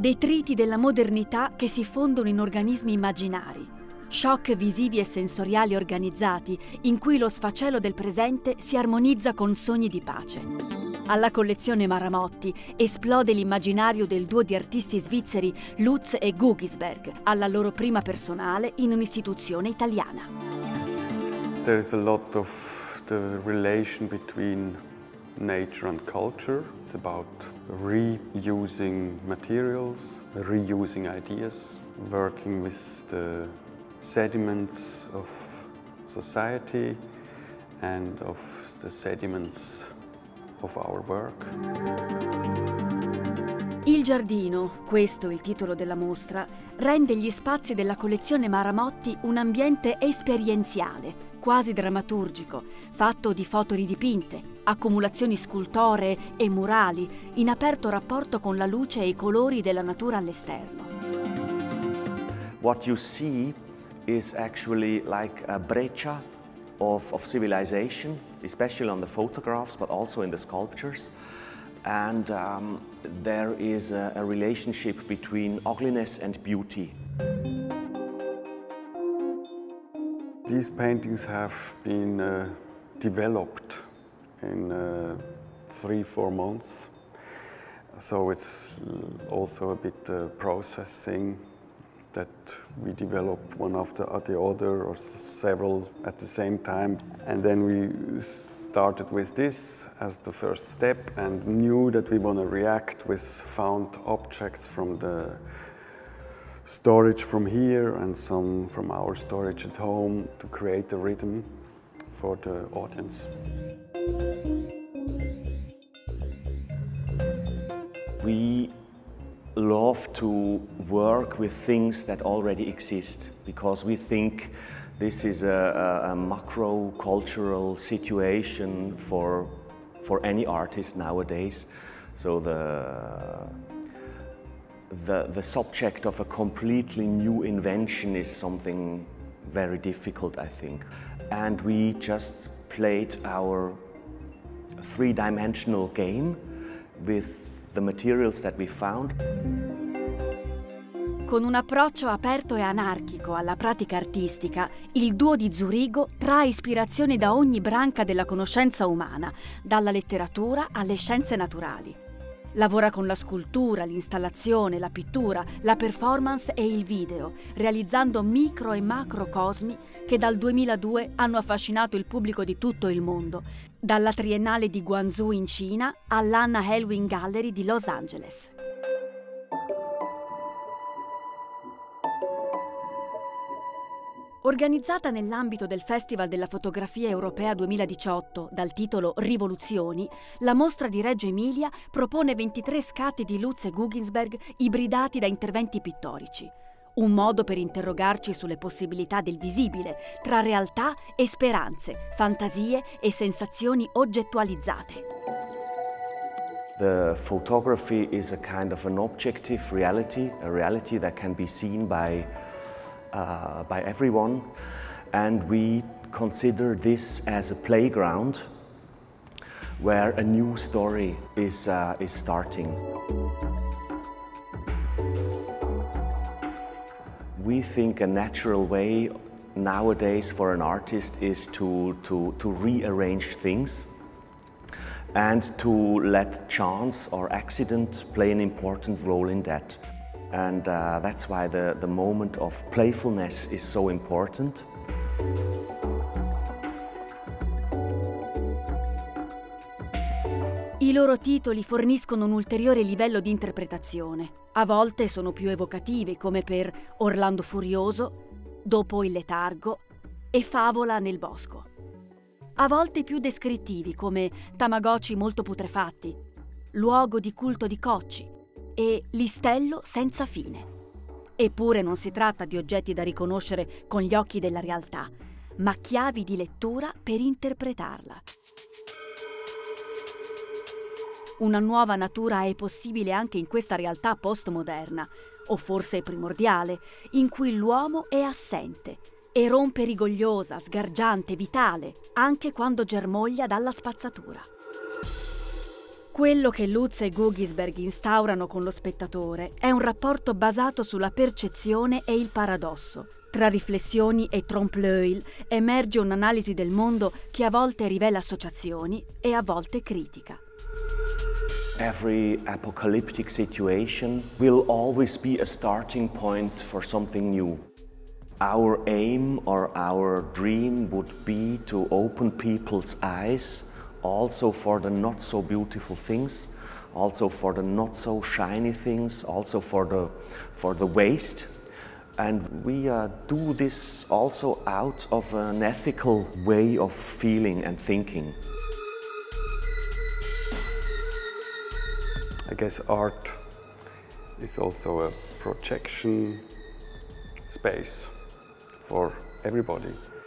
Detriti della modernità che si fondono in organismi immaginari. Shock visivi e sensoriali organizzati in cui lo sfacelo del presente si armonizza con sogni di pace. Alla collezione Maramotti esplode l'immaginario del duo di artisti svizzeri Lutz e Gugisberg, alla loro prima personale in un'istituzione italiana. There is a lot of the relation between nature and culture. It's about reusing materials, reusing ideas, working with the sediments of society and of the sediments of our work. Il giardino, questo è il titolo della mostra, rende gli spazi della collezione Maramotti un ambiente esperienziale, quasi drammaturgico, fatto di foto ridipinte, accumulazioni scultoree e murali, in aperto rapporto con la luce e i colori della natura all'esterno. What you see is actually like a breccia of civilization, especially on the photographs, but also in the sculptures. And there is a relationship between ugliness and beauty. These paintings have been developed in 3-4 months. So it's also a bit processing that we develop one after the other or several at the same time. And then we started with this as the first step and knew that we want to react with found objects from the storage from here and some from our storage at home to create a rhythm for the audience. We love to work with things that already exist because we think this is a macro cultural situation for any artist nowadays. So the subject of a completely new invention is something very difficult, I think. And we just played our three-dimensional game with the materials that we found. Con un approccio aperto e anarchico alla pratica artistica, il duo di Zurigo trae ispirazione da ogni branca della conoscenza umana, dalla letteratura alle scienze naturali. Lavora con la scultura, l'installazione, la pittura, la performance e il video, realizzando micro e macrocosmi che dal 2002 hanno affascinato il pubblico di tutto il mondo, dalla Triennale di Guangzhou in Cina all'Anna Helwing Gallery di Los Angeles. Organizzata nell'ambito del Festival della Fotografia Europea 2018 dal titolo Rivoluzioni, la mostra di Reggio Emilia propone 23 scatti di Lutz e Gugisberg ibridati da interventi pittorici. Un modo per interrogarci sulle possibilità del visibile, tra realtà e speranze, fantasie e sensazioni oggettualizzate. The photography is a kind of an objective reality, a reality that can be seen by everyone, and we consider this as a playground where a new story is starting. We think a natural way nowadays for an artist is to rearrange things and to let chance or accident play an important role in that. And that's why the moment of playfulness is so important. I loro titoli forniscono un ulteriore livello di interpretazione. A volte sono più evocativi, come per Orlando Furioso, Dopo il letargo e Favola nel bosco. A volte più descrittivi, come Tamagotchi molto putrefatti, Luogo di culto di cocci e L'istello senza fine. Eppure non si tratta di oggetti da riconoscere con gli occhi della realtà, ma chiavi di lettura per interpretarla. Una nuova natura è possibile anche in questa realtà postmoderna, o forse primordiale, in cui l'uomo è assente e rompe rigogliosa, sgargiante, vitale, anche quando germoglia dalla spazzatura. Quello che Lutz e Gugisberg instaurano con lo spettatore è un rapporto basato sulla percezione e il paradosso. Tra riflessioni e trompe-l'œil emerge un'analisi del mondo che a volte rivela associazioni e a volte critica. Every apocalyptic situation will always be a starting point for something new. Our aim or our dream would be to open people's eyes also for the not so beautiful things, also for the not so shiny things, also for the waste. And we do this also out of an ethical way of feeling and thinking. I guess art is also a projection space for everybody.